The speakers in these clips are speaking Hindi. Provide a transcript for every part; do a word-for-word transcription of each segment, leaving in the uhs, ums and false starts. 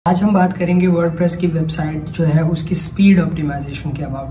आज हम बात करेंगे वर्डप्रेस की वेबसाइट जो है उसकी स्पीड ऑप्टिमाइजेशन के अबाउट।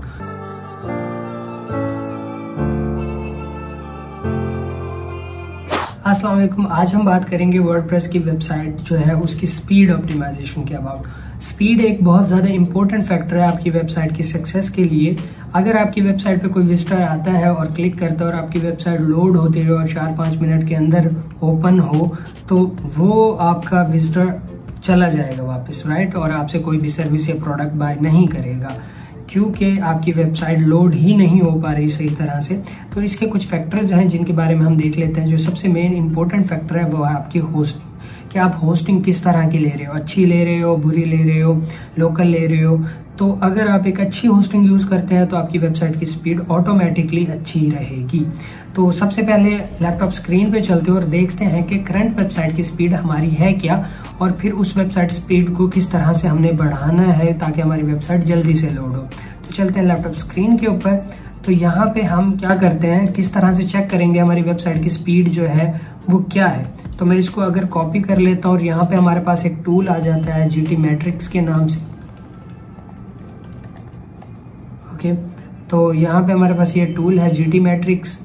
अस्सलाम वालेकुम। आज हम बात करेंगे वर्डप्रेस की वेबसाइट जो है उसकी स्पीड ऑप्टिमाइजेशन के अबाउट। स्पीड एक बहुत ज़्यादा इंपॉर्टेंट फैक्टर है आपकी वेबसाइट की सक्सेस के लिए। अगर आपकी वेबसाइट पे कोई विजिटर आता है और क्लिक करता है और आपकी वेबसाइट लोड होती है और चार पाँच मिनट के अंदर ओपन हो तो वो आपका विजिटर चला जाएगा वापस, राइट, और आपसे कोई भी सर्विस या प्रोडक्ट बाय नहीं करेगा क्योंकि आपकी वेबसाइट लोड ही नहीं हो पा रही सही तरह से। तो इसके कुछ फैक्टर्स हैं जिनके बारे में हम देख लेते हैं। जो सबसे मेन इंपॉर्टेंट फैक्टर है वो है आपकी होस्टिंग, कि आप होस्टिंग किस तरह की ले रहे हो, अच्छी ले रहे हो, बुरी ले रहे हो, लोकल ले रहे हो। तो अगर आप एक अच्छी होस्टिंग यूज करते हैं तो आपकी वेबसाइट की स्पीड ऑटोमेटिकली अच्छी रहेगी। तो सबसे पहले लैपटॉप स्क्रीन पे चलते हैं और देखते हैं कि करंट वेबसाइट की स्पीड हमारी है क्या, और फिर उस वेबसाइट स्पीड को किस तरह से हमने बढ़ाना है ताकि हमारी वेबसाइट जल्दी से लोड हो। तो चलते हैं लैपटॉप स्क्रीन के ऊपर। तो यहाँ पे हम क्या करते हैं, किस तरह से चेक करेंगे हमारी वेबसाइट की स्पीड जो है वो क्या है। तो मैं इसको अगर कॉपी कर लेता हूँ और यहाँ पे हमारे पास एक टूल आ जाता है जीटी मैट्रिक्स के नाम से। ओके, तो यहाँ पे हमारे पास ये टूल है जीटी मैट्रिक्स,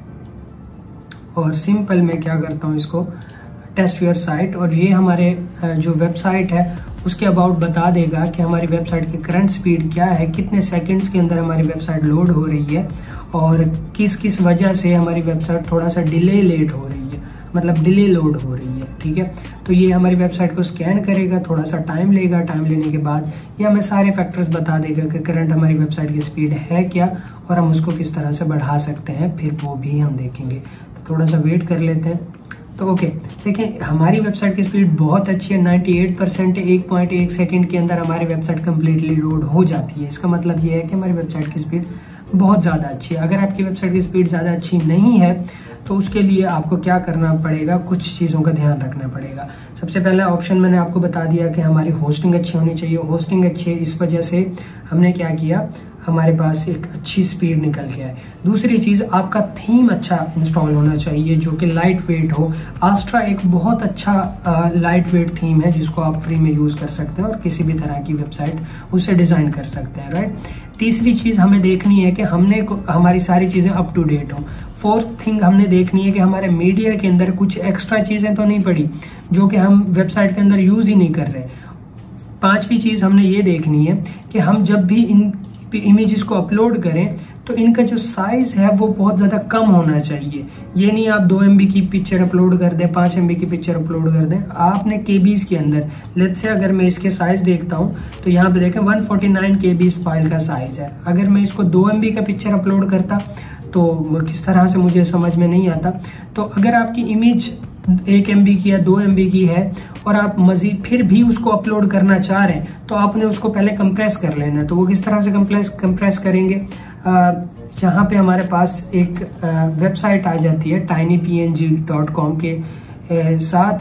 और सिंपल मैं क्या करता हूँ इसको टेस्ट योर साइट, और ये हमारे जो वेबसाइट है उसके अबाउट बता देगा कि हमारी वेबसाइट की करंट स्पीड क्या है, कितने सेकंड्स के अंदर हमारी वेबसाइट लोड हो रही है और किस किस वजह से हमारी वेबसाइट थोड़ा सा डिले लेट हो रही है, मतलब डिले लोड हो रही है। ठीक है, तो ये हमारी वेबसाइट को स्कैन करेगा, थोड़ा सा टाइम लेगा। टाइम लेने के बाद ये हमें सारे फैक्टर्स बता देगा कि करंट हमारी वेबसाइट की स्पीड है क्या और हम उसको किस तरह से बढ़ा सकते हैं, फिर वो भी हम देखेंगे। तो थोड़ा सा वेट कर लेते हैं। तो ओके, देखिए हमारी वेबसाइट की स्पीड बहुत अच्छी है, अट्ठानवे परसेंट, एक पॉइंट एक सेकंड के अंदर हमारी वेबसाइट कंप्लीटली लोड हो जाती है। इसका मतलब ये है कि हमारी वेबसाइट की स्पीड बहुत ज़्यादा अच्छी है। अगर आपकी वेबसाइट की स्पीड ज़्यादा अच्छी नहीं है तो उसके लिए आपको क्या करना पड़ेगा, कुछ चीज़ों का ध्यान रखना पड़ेगा। सबसे पहला ऑप्शन मैंने आपको बता दिया कि हमारी होस्टिंग अच्छी होनी चाहिए। होस्टिंग अच्छी है, इस वजह से हमने क्या किया, हमारे पास एक अच्छी स्पीड निकल के आए। दूसरी चीज़, आपका थीम अच्छा इंस्टॉल होना चाहिए जो कि लाइट वेट हो। आस्ट्रा एक बहुत अच्छा लाइट वेट थीम है जिसको आप फ्री में यूज़ कर सकते हैं और किसी भी तरह की वेबसाइट उसे डिज़ाइन कर सकते हैं, राइट। तीसरी चीज़ हमें देखनी है कि हमने हमारी सारी चीज़ें अप टू डेट हों। फोर्थ थिंग हमने देखनी है कि हमारे मीडिया के अंदर कुछ एक्स्ट्रा चीज़ें तो नहीं पड़ी जो कि हम वेबसाइट के अंदर यूज़ ही नहीं कर रहे। पांचवी चीज़ हमने ये देखनी है कि हम जब भी इन इमेजेस को अपलोड करें तो इनका जो साइज है वो बहुत ज़्यादा कम होना चाहिए। ये नहीं आप दो एम बी की पिक्चर अपलोड कर दें, पाँच एम बी की पिक्चर अपलोड कर दें। आपने केबीज के अंदर, लेट्स से अगर मैं इसके साइज देखता हूँ तो यहाँ पे देखें एक सौ उनचास केबीज फाइल का साइज है। अगर मैं इसको दो एम बी का पिक्चर अपलोड करता तो किस तरह से मुझे समझ में नहीं आता। तो अगर आपकी इमेज एक एम बी की या दो एम बी की है और आप मजीद फिर भी उसको अपलोड करना चाह रहे हैं तो आपने उसको पहले कंप्रेस कर लेना है। तो वो किस तरह से कंप्रेस कंप्रेस करेंगे, यहाँ पे हमारे पास एक वेबसाइट आ जाती है tiny P N G dot com के आ, साथ।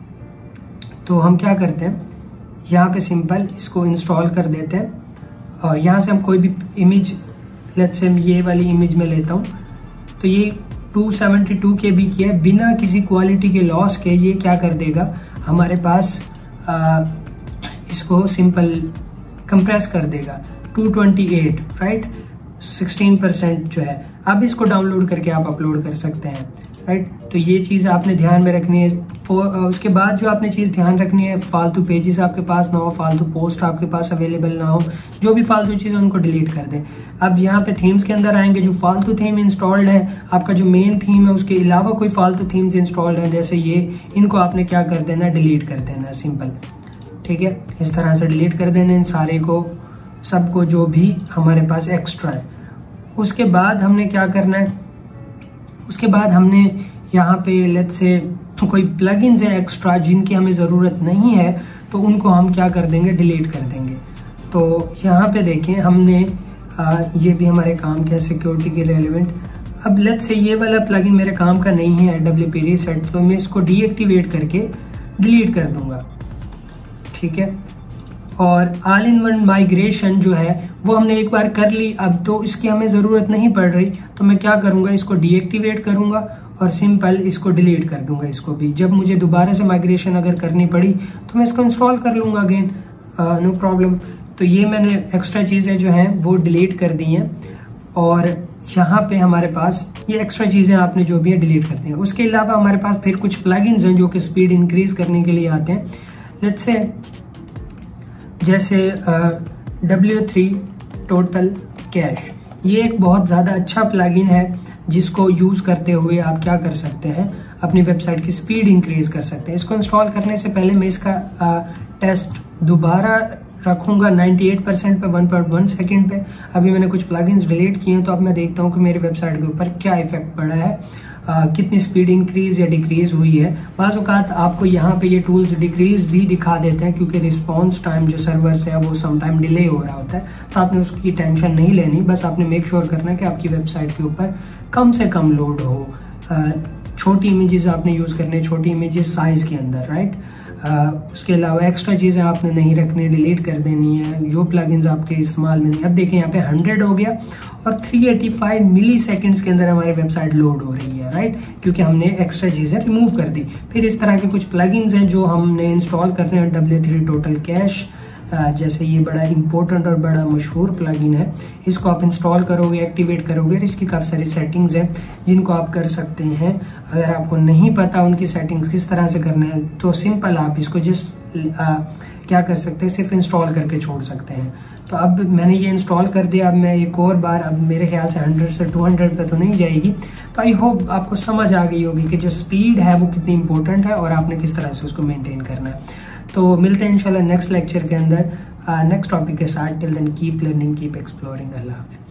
तो हम क्या करते हैं, यहाँ पे सिंपल इसको इंस्टॉल कर देते हैं और यहाँ से हम कोई भी इमेज, लेट्स से ये वाली इमेज में लेता हूँ, तो ये दो सौ बहत्तर के बी की है, बिना किसी क्वालिटी के लॉस के ये क्या कर देगा हमारे पास आ, इसको सिंपल कंप्रेस कर देगा दो सौ अट्ठाईस, राइट, सोलह परसेंट जो है। अब इसको डाउनलोड करके आप अपलोड कर सकते हैं, राइट। तो ये चीज़ आपने ध्यान में रखनी है। उसके बाद जो आपने चीज़ ध्यान रखनी है, फालतू पेजेस आपके पास ना हो, फालतू पोस्ट आपके पास अवेलेबल ना हो, जो भी फालतू चीज़ है उनको डिलीट कर दें। अब यहाँ पे थीम्स के अंदर आएंगे, जो फालतू थीम इंस्टॉल्ड है, आपका जो मेन थीम है उसके अलावा कोई फालतू थीम्स इंस्टॉल्ड है जैसे ये, इनको आपने क्या कर देना, डिलीट कर देना, सिंपल। ठीक है, इस तरह से डिलीट कर देना इन सारे को, सबको जो भी हमारे पास एक्स्ट्रा है। उसके बाद हमने क्या करना है, उसके बाद हमने यहाँ पे लेट्स से तो कोई प्लगइन्स हैं एक्स्ट्रा जिनकी हमें ज़रूरत नहीं है तो उनको हम क्या कर देंगे, डिलीट कर देंगे। तो यहाँ पे देखें हमने आ, ये भी हमारे काम के सिक्योरिटी के रेलिवेंट। अब लेट्स से ये वाला प्लगइन मेरे काम का नहीं है, डब्ल्यू पी रीसेट, तो मैं इसको डीएक्टिवेट करके डिलीट कर दूंगा। ठीक है, और ऑल इन वन माइग्रेशन जो है वो हमने एक बार कर ली, अब तो इसकी हमें ज़रूरत नहीं पड़ रही। तो मैं क्या करूँगा, इसको डीएक्टिवेट करूँगा और सिंपल इसको डिलीट कर दूंगा। इसको भी जब मुझे दोबारा से माइग्रेशन अगर करनी पड़ी तो मैं इसको इंस्टॉल कर लूँगा अगेन। No problem. तो ये मैंने एक्स्ट्रा चीज़ें जो हैं वो डिलीट कर दी हैं और यहाँ पे हमारे पास ये एक्स्ट्रा चीज़ें आपने जो भी है डिलीट कर दी हैं। उसके अलावा हमारे पास फिर कुछ प्लगइन्स हैं जो कि स्पीड इंक्रीज करने के लिए आते हैं। लेट्स से जैसे डब्ल्यू थ्री टोटल कैश, ये एक बहुत ज़्यादा अच्छा प्लगइन है जिसको यूज़ करते हुए आप क्या कर सकते हैं, अपनी वेबसाइट की स्पीड इंक्रीज कर सकते हैं। इसको इंस्टॉल करने से पहले मैं इसका आ, टेस्ट दोबारा रखूंगा अट्ठानवे परसेंट पे वन पॉइंट वन सेकंड पे। अभी मैंने कुछ प्लगइन्स डिलीट किए हैं तो अब मैं देखता हूँ कि मेरी वेबसाइट के ऊपर क्या इफेक्ट पड़ा है, आ, कितनी स्पीड इंक्रीज या डिक्रीज हुई है। बाज़ औक़ात आपको यहाँ पे ये टूल्स डिक्रीज भी दिखा देते हैं क्योंकि रिस्पॉन्स टाइम जो सर्वर से है वो सम टाइम डिले हो रहा होता है, तो आपने उसकी टेंशन नहीं लेनी। बस आपने मेक श्योर करना है कि आपकी वेबसाइट के ऊपर कम से कम लोड हो। आ, छोटी इमेजेस आपने यूज़ करने, छोटी इमेजेस साइज़ के अंदर, राइट। उसके अलावा एक्स्ट्रा चीज़ें आपने नहीं रखनी, डिलीट कर देनी है जो प्लगइन्स आपके इस्तेमाल में नहीं। अब देखिए यहाँ पे हंड्रेड हो गया और three eighty five milliseconds के अंदर हमारी वेबसाइट लोड हो रही है, राइट, क्योंकि हमने एक्स्ट्रा चीज़ें रिमूव कर दी। फिर इस तरह के कुछ प्लगइन्स हैं जो हमने इंस्टॉल करने हैं। डब्ल्यू थ्री टोटल कैश जैसे ये बड़ा इंपॉर्टेंट और बड़ा मशहूर प्लगइन है, इसको आप इंस्टॉल करोगे, एक्टिवेट करोगे। इसकी काफ़ी सारी सेटिंग्स हैं जिनको आप कर सकते हैं। अगर आपको नहीं पता उनकी सेटिंग्स किस तरह से करना है तो सिंपल आप इसको जस्ट क्या कर सकते हैं, सिर्फ इंस्टॉल करके छोड़ सकते हैं। तो अब मैंने ये इंस्टॉल कर दिया। अब मैं एक और बार, अब मेरे ख्याल से हंड्रेड से टू हंड्रेड पे तो नहीं जाएगी। तो आई होप आपको समझ आ गई होगी कि जो स्पीड है वो कितनी इंपॉर्टेंट है और आपने किस तरह से उसको मेंटेन करना है। तो मिलते हैं इंशाल्लाह नेक्स्ट लेक्चर के अंदर नेक्स्ट टॉपिक के साथ। Till then keep learning, keep exploring. अल्लाह हाफ़िज़।